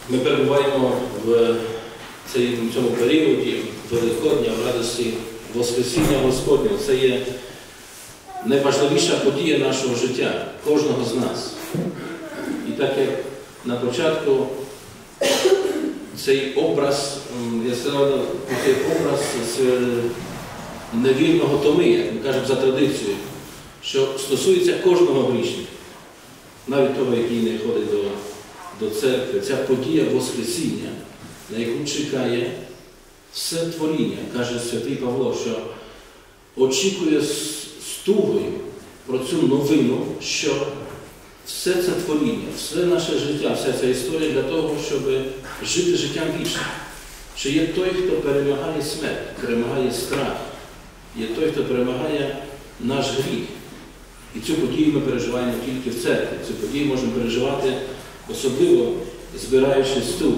Ми перебуваємо в цьому періоді Великодня, в радості Воскресіння Господнього. Це є найважливіша подія нашого життя, кожного з нас. І так як на початку цей образ, я сказав, цей образ з невірного Томи, як ми кажемо за традицією, що стосується кожного грішника, навіть того, який не ходить до церкви, ця подія Воскресіння, на яку чекає все творіння, каже святий Павло, що очікує з тугою про цю новину, що все це творіння, все наше життя, вся ця історія для того, щоб жити життям вічним. Що є той, хто перемагає смерть, перемагає страх, є той, хто перемагає наш гріх. І цю подію ми переживаємо тільки в церкві. Цю подію можемо переживати, особливо збираючись тут.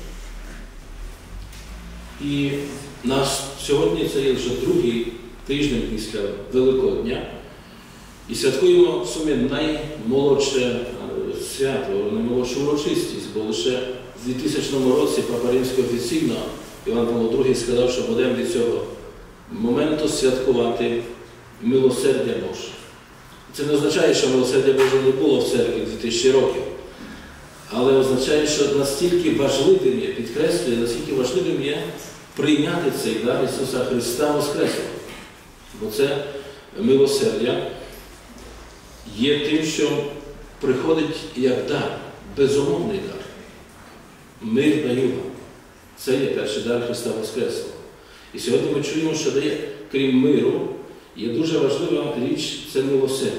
І сьогодні це є вже другий тиждень після Великодня. І святкуємо в сумі наймолодше свято, наймолодшу урочистість, бо лише в 2000 році Папа Римський офіційно, Іван Павло II, сказав, що будемо від цього моменту святкувати милосердя Боже. Це не означає, що милосердя Боже не було в церкві 2000 років, але означає, що настільки важливим є, підкреслює, настільки важливим є прийняти цей дар Ісуса Христа Воскреслого. Бо це милосердя є тим, що приходить як дар, безумовний дар. Мир даю вам. Це є перший дар Христа Воскреслого. І сьогодні ми чуємо, що дає, крім миру, є дуже важлива річ – це милосердя.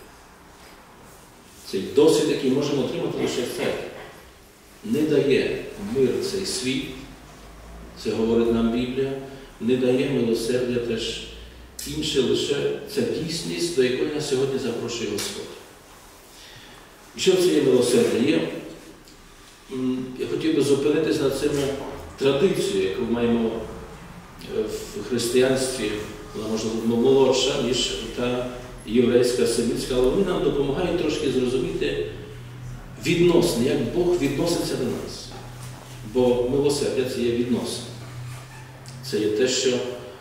Цей досвід, який можемо отримати лише в церкві. Не дає мир цей світ, це говорить нам Біблія, не дає милосердя теж інше, лише ця дійсність, до якої нас сьогодні запрошує Господь. І що це є милосердя? Я хотів би зупинитися над цими традицією, яку маємо в християнстві, вона, можливо, молодша, ніж та єврейська, семітська, але вони нам допомагають трошки зрозуміти відносини, як Бог відноситься до нас. Бо милосердя – це є відносини. Це є те, що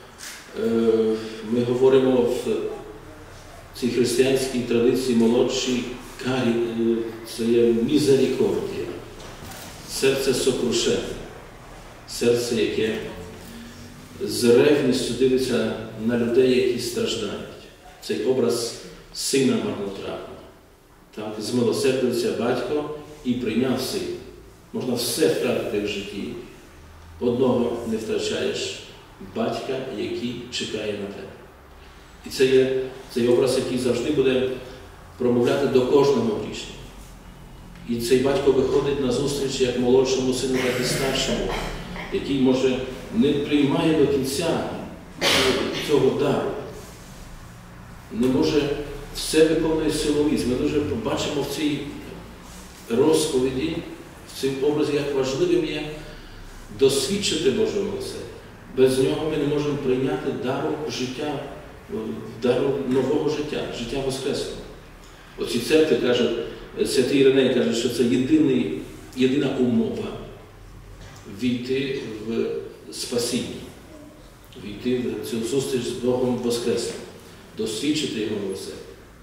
ми говоримо в цій християнській традиції молодшій, це є мізерикордія, серце сокрушене, серце, яке з ревністю дивиться на людей, які страждають. Цей образ сина марнотратного. Змилосердився батько і прийняв сина. Можна все втратити в житті. Одного не втрачаєш – батька, який чекає на тебе. І це є цей образ, який завжди буде промовляти до кожного грішника. І цей батько виходить на зустріч як молодшому сину, так і старшому, який, може, не приймає до кінця цього дару. Не може все виконує силовість. Ми дуже побачимо в цій розповіді, в цьому образі, як важливим є досвідчити Божого милосердя. Без нього ми не можемо прийняти дару життя, дару нового життя, життя Воскреслого. Оці церкви, каже, святий Іриней каже, що це єдина умова війти в спасіння, війти в цю зустріч з Богом Воскреслим, досвідчити Його милосердя.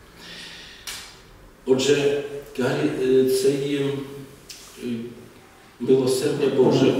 Отже, це є милосердя Боже,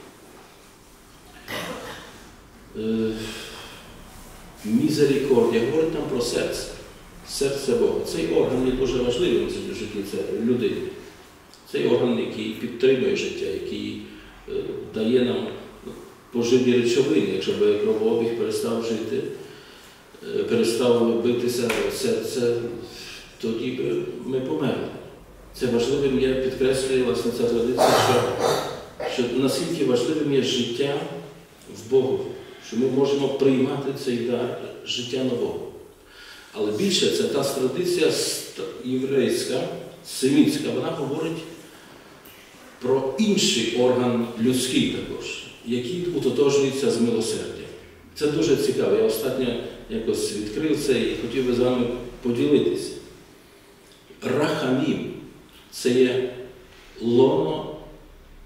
мізерикордія, говорить нам про серце, серце Бога. Цей орган є дуже важливим в житті людини. Цей орган, який підтримує життя, який дає нам поживні речовини. Якщо б кровообіг перестав жити, перестав битися серце, тоді б ми померли. Це важливим є, підкреслює власне ця традиція, що наскільки важливим є життя в Богу, що ми можемо приймати цей дар життя нового. Але більше це та традиція єврейська, семітська, вона говорить про інший орган людський також, який утотожнюється з милосердям. Це дуже цікаво. Я останньо якось відкрив це і хотів би з вами поділитися. Рахамім – це є лоно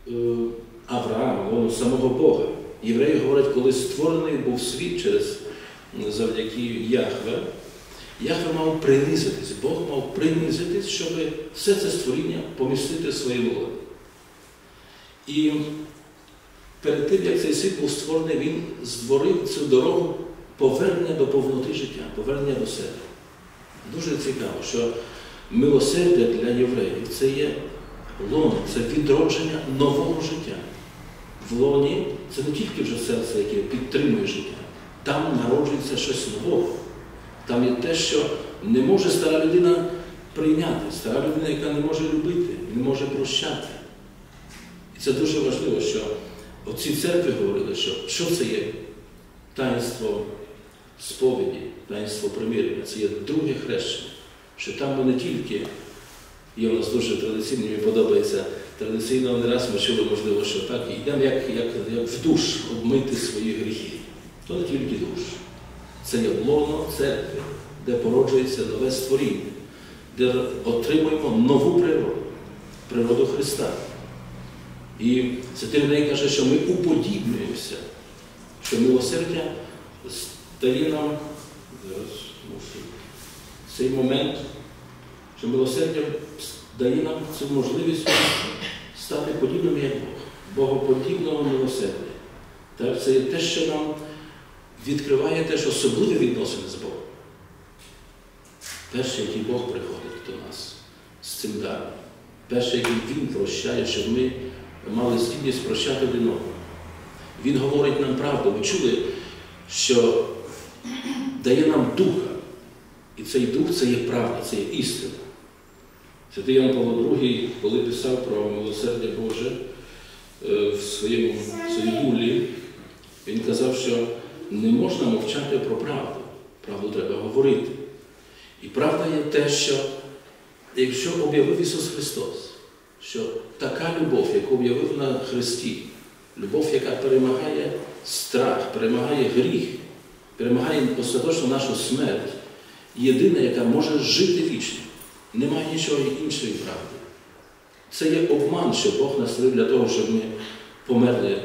Авраама, лоно самого Бога. Євреї говорять, коли створений був світ завдяки Яхве, Яхве мав принизитись, Бог мав принизитись, щоб все це створіння помістити в своїй волі. І перед тим, як цей світ був створений, він створив цю дорогу повернення до повноти життя, повернення до себе. Дуже цікаво, що милосердя для євреїв – це є лоно, це відродження нового життя. В лоні це не тільки вже серце, яке підтримує життя. Там народжується щось нового. Там є те, що не може стара людина прийняти. Стара людина, яка не може любити, не може прощати. І це дуже важливо, що отці церкви говорили, що це є таїнство сповіді, таїнство примирення. Це є друге хрещення. Що там ми не тільки, є у нас дуже традиційно, мені подобається, традиційно не раз ми чули, можливо, що так, йдемо як в душ обмити свої гріхи. То не тільки душ. Це є лоно церкви, де породжується нове створіння, де отримуємо нову природу, природу Христа. І Святий Іриней каже, що ми уподібнюємося, що милосердя дає нам цей момент, що милосердя дає нам цю можливість стати подібними як Бог, богоподібного милосердя. Так, це є те, що нам відкриває теж особливі відносини з Богом. Перше, який Бог приходить до нас з цим даром. Перше, який Він прощає, щоб ми мали здібність прощати один одного. Він говорить нам правду. Ви чули, що дає нам Духа. І цей Дух – це є правда, це є істина. Святий Ян Павло II, коли писав про милосердя Боже в своїй булі, він казав, що не можна мовчати про правду. Правду треба говорити. І правда є те, що якщо об'явив Ісус Христос, що така любов, яку об'явив на Христі, любов, яка перемагає страх, перемагає гріх, перемагає остаточно нашу смерть, єдина, яка може жити вічно. Немає нічого іншої правди. Це є обман, що Бог нас створив для того, щоб ми померли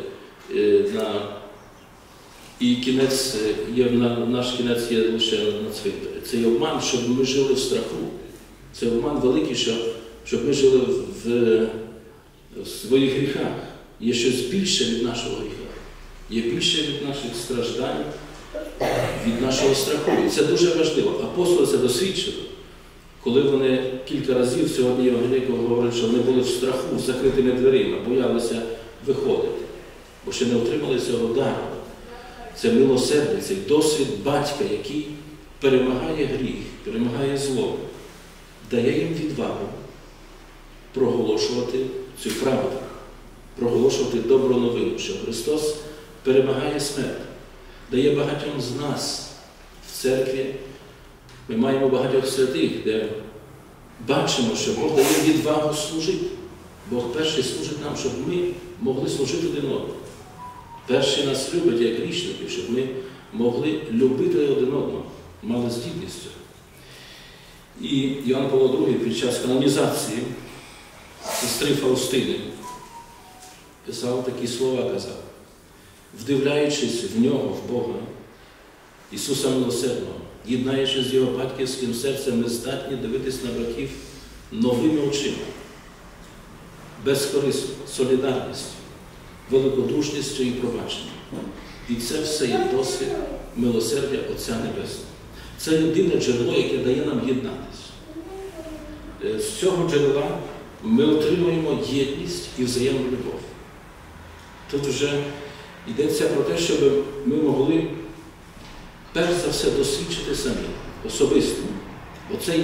і наш кінець є лише на цвинтарі. Це є обман, щоб ми жили в страху. Це обман великий, щоб ми жили в своїх гріхах. Є щось більше від нашого гріха. Є більше від наших страждань, від нашого страху. І це дуже важливо. Апостоли це досвідчили, коли вони кілька разів сьогодні Євангелійко говорять, що вони були в страху, з закритими дверима, боялися виходити, бо ще не отримали цього дару. Це милосердя, цей досвід батька, який перемагає гріх, перемагає зло, дає їм відвагу проголошувати цю правду, проголошувати добру новину, що Христос перемагає смерть. Дає багатьом з нас в церкві, ми маємо багатьох святих, де бачимо, що Бог дає відвагу служити. Бог перший служить нам, щоб ми могли служити один одному. Перший нас любить як грішників, щоб ми могли любити один одного, мали здібність. І Іоанн Павло II під час канонізації сестри Фаустини писав такі слова, казав: вдивляючись в нього, в Бога, Ісуса Милосердного, єднаючись з Його батьківським серцем, ми здатні дивитись на братів новими очима, безкорисно, солідарністю, великодушністю і пробаченням. І це все є досвід милосердя Отця Небесного. Це єдине джерело, яке дає нам єднатися. З цього джерела ми отримуємо єдність і взаємну любов. Тут вже йдеться про те, щоб ми могли перш за все досвідчити самі, особисто. Оцей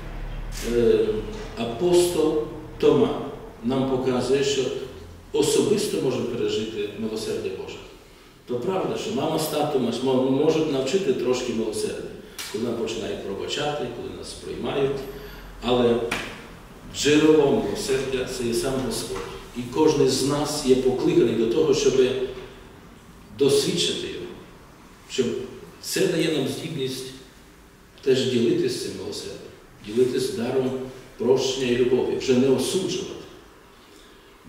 апостол Тома нам показує, що особисто може пережити милосердя Боже. То правда, що мама з татом можуть навчити трошки милосердя, коли нам починають пробачати, коли нас приймають, але джерелом милосердя – це є сам Господь. І кожен з нас є покликаний до того, щоб досвідчити його, щоб це дає нам здібність теж ділитися цим милосердям, ділитися даром прощення і любові, вже не осуджувати.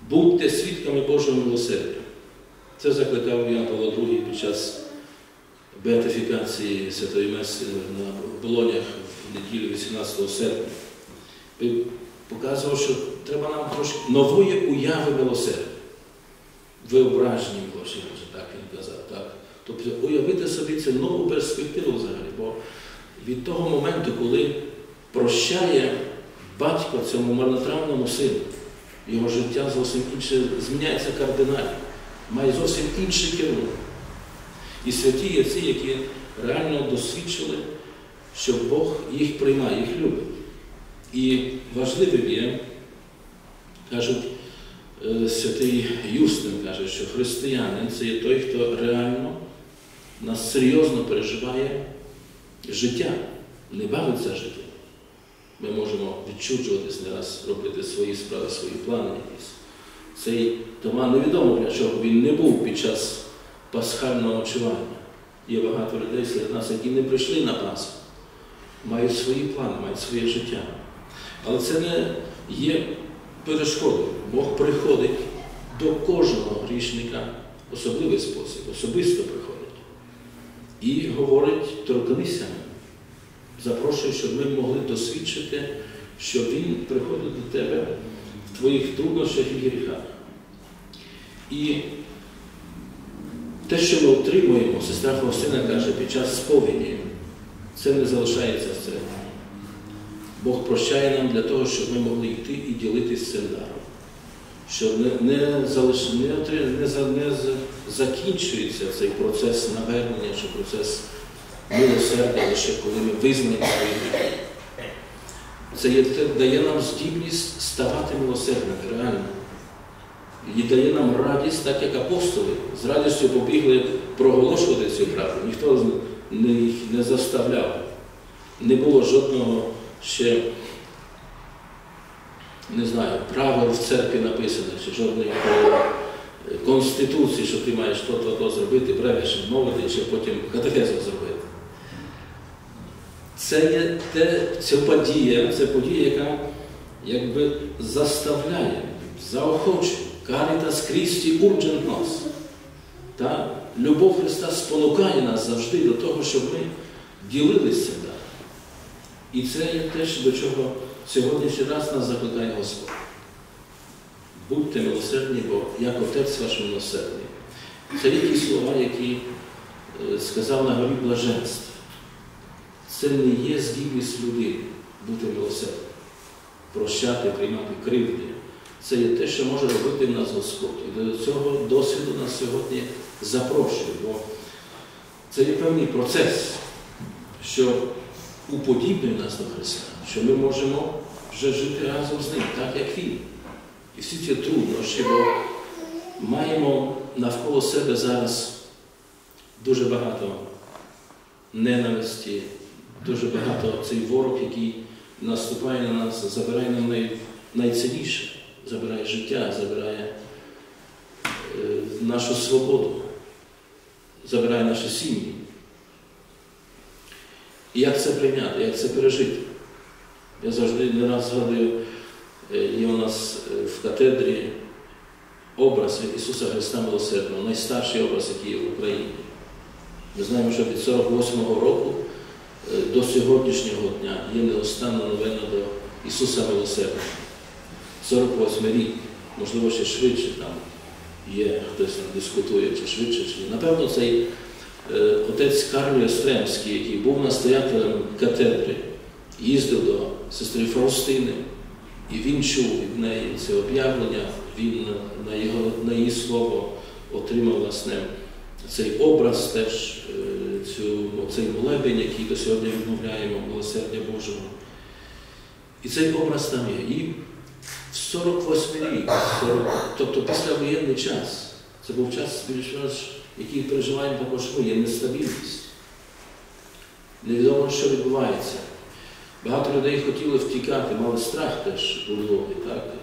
будьте свідками Божого милосердя. Це закликав Іоанн Павло II під час беатифікації Святої Меси на Болонях в неділю 18 серпня. Показував, що треба нам трошки нової уяви милосердя. Виображення Божі, так він казав. Так? Тобто уявити собі це нову перспективу взагалі. Бо від того моменту, коли прощає батько цьому марнотравному сину, його життя зовсім інше, зміняється кардинально, має зовсім інший керунок. І святі є ці, які реально досвідчили, що Бог їх приймає, їх любить. І важливим є, кажуть, святий Юстин каже, що християнин – це є той, хто реально нас серйозно переживає життя, не бавиться життя. Ми можемо відчуджуватись, не раз робити свої справи, свої плани якісь. Цей Тома невідомо для чого він не був під час пасхального ночування. Є багато людей серед нас, які не прийшли на Пасху, мають свої плани, мають своє життя. Але це не є перешкодою. Бог приходить до кожного грішника в особливий спосіб, особисто приходить. І говорить, торкнися, запрошує, щоб ми могли досвідчити, що Він приходить до тебе в твоїх труднощах і гріхах. І те, що ми отримуємо, сестра Фаустина каже, під час сповіді, це не залишається в церкві. Бог прощає нам для того, щоб ми могли йти і ділитися цим даром. Що не закінчується цей процес навернення, чи процес милосердя, лише коли ми визнаємо свої гріхи. Це дає нам здібність ставати милосердними, реально. І дає нам радість, так як апостоли з радістю побігли проголошувати цю правду. Ніхто їх не заставляв. Не було жодного ще, не знаю, правил в церкві написано, чи жодної конституції, що ти маєш то зробити, бревеш мовити, чи потім катехезу зробити. Це подія, яка якби заставляє, заохочує. Caritas Christi urgent nos. Та любов Христа спонукає нас завжди до того, щоб ми ділилися цим даром. І це є те, до чого сьогодні ще раз нас закликає Господь. Будьте милосердні, бо як Отець ваш милосердний. Це є ті слова, які сказав на горі блаженства. Це не є здібність людини бути милосердним, прощати, приймати кривди. Це є те, що може робити в нас Господь. І до цього досвіду нас сьогодні запрошує, бо це є певний процес, що уподібнює нас до Христа, що ми можемо вже жити разом з Ним, так як Він. І всі ці труднощі, бо маємо навколо себе зараз дуже багато ненависті, дуже багато цей ворог, який наступає на нас, забирає нам найцінніше. Забирає життя, забирає нашу свободу, забирає наші сім'ї. І як це прийняти, як це пережити? Я завжди не раз згадую, є у нас в катедрі образ Ісуса Христа Милосердного, найстарший образ, який є в Україні. Ми знаємо, що від 48-го року до сьогоднішнього дня є неостанна новина до Ісуса Милосердного. 48 рік, можливо, ще швидше там є, хтось там дискутує, чи швидше, чи ні. Напевно, цей отець Карло Остремський, який був настоятелем катедри, їздив до сестри Фаустини, і він чув від неї це об'явлення, він на її слово отримав, власне, цей образ теж, цей молебень, який до сьогодні відмовляємо, милосердя Божого. І цей образ там є. І в 48 рік, тобто післявоєнний час, це був час, який переживаємо також ми, є нестабільність. Невідомо, що відбувається. Багато людей хотіли втікати, мали страх теж у Львові.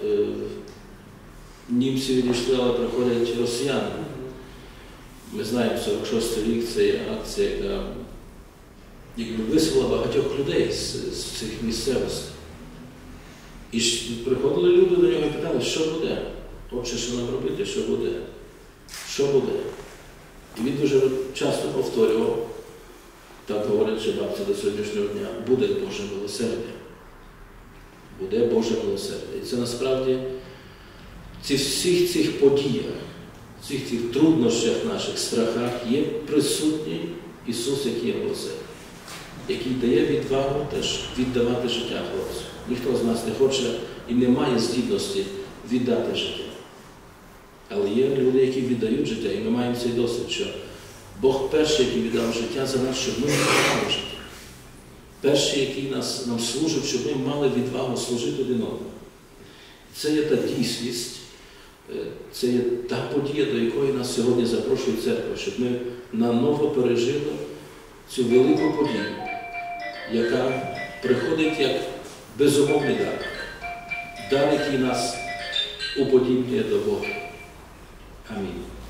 Німці відійшли, але приходять росіяни. Ми знаємо, 46-й рік це є акція, яка виселила багатьох людей з цих місцевостей. І приходили люди до нього і питали, що буде? Отче, що нам робити, що буде? Що буде? І він дуже часто повторював, так говорячи бабця до сьогоднішнього дня, буде Боже милосердя. Буде Боже милосердя. І це насправді в всіх цих подіях, в всіх цих труднощах наших, страхах є присутній Ісус, який є милосердя, який дає відвагу теж віддавати життя хлопцю. Ніхто з нас не хоче і не має здібності віддати життя. Але є люди, які віддають життя, і ми маємо цей досвід, що Бог перший, який віддав життя за нас, щоб ми не віддали життя. Перший, який нам служив, щоб ми мали відвагу служити один одному. Це є та дійсність, це є та подія, до якої нас сьогодні запрошує церква, щоб ми наново пережили цю велику подію, яка приходить як безумовний дар. Дар, який нас уподібнює до Бога. Амінь.